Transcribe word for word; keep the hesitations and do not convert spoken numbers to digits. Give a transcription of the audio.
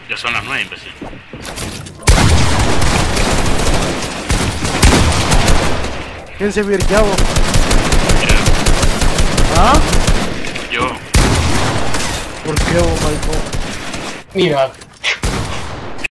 Ya son las nueve, imbécil. ¿Quién se virqueaba? Mira, ¿Ah? yo. ¿Por qué, oh my god? Mira.